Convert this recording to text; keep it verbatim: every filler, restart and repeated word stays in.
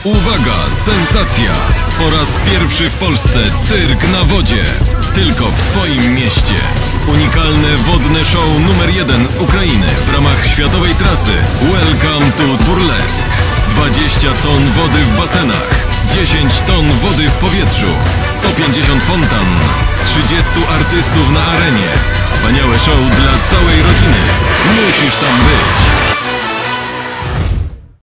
Uwaga, sensacja! Po raz pierwszy w Polsce cyrk na wodzie. Tylko w Twoim mieście. Unikalne wodne show numer jeden z Ukrainy w ramach światowej trasy Welcome to Burlesque. dwadzieścia ton wody w basenach, dziesięć ton wody w powietrzu, sto pięćdziesiąt fontan, trzydziestu artystów na arenie. Wspaniałe show dla całej rodziny. Musisz tam być.